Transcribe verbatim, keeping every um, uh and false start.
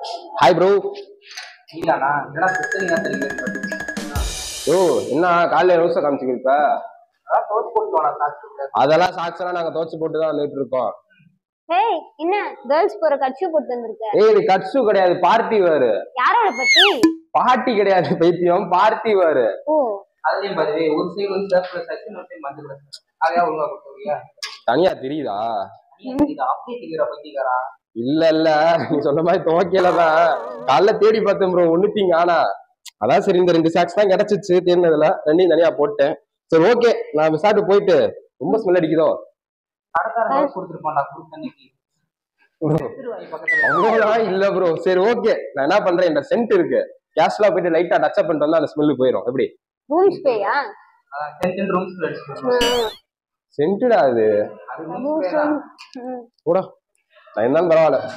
Hi bro. நீதானா? என்னடா சுத்தனியா தெரியுது? ஓ என்ன காலையில ரோஸை காமிச்சிங்க இப்ப? அதான் தோச்சு போட்டு வாடா சாக்ஸ். அதெல்லாம் சாக்ஸ் எல்லாம் நாங்க துவச்சு போட்டு தான் வந்துட்டு இருக்கோம். ஏய் என்ன கேர்ள்ஸ் போற கட்சி போட்டு வந்திருக்க? ஏய் இது கட்சு கிடையாது, பார்ட்டி வேறு. யாரோட பத்தி? பார்ட்டி கிடையாது பைத்தியம், பார்ட்டி வேறு. ஓ அதுலயும் பாரு ஒரு சைடு வந்து சர்ப்ரைஸ் ஆச்சு, இன்னொரு சைடு மஞ்சள் கலர். அதையா ஒழுங்கா கொடுத்துருவியா? தனியா தெரியுதா? இது அப்படியே தெரியுறா பைத்தியக்காரா? இல்ல இல்ல நீ சொன்ன மாதிரி துவக்கலதான். காலைல தேடி பார்த்தேன் ப்ரோ, ஒண்ணுத்தீங்க. ஆனா அதான் சரி இந்த ரெண்டு சாக்ஸ் தான் கிடைச்சிச்சு தேர்ந்ததுல, ரெண்டையும் தனியா போட்டேன். சரி ஓகே, நான் விசாரிட்டு போயிட்டு. ரொம்ப ஸ்மெல் அடிக்குதோ? கடைக்காரன் கொடுத்துருப்பான்டா குடுத்த அன்னைக்கு. அவ்வளவுதான் இல்ல ப்ரோ. சரி ஓகே, நான் என்ன பண்றேன், இந்த சென்ட் இருக்கு, கேஷ்ல போயிட்டு லைட்டா டச் அப் பண்ணிட்டு வந்தா அந்த ஸ்மெல் போயிடும். எப்படி? ரூம் ஸ்பேயா? அதான் டென் ரூம்ஸ் அடிச்சு சென்ட்டுடா அது. அது ரூம் ஸ்பே தான். கூட நான் என்னன்னு பரவாயில்ல.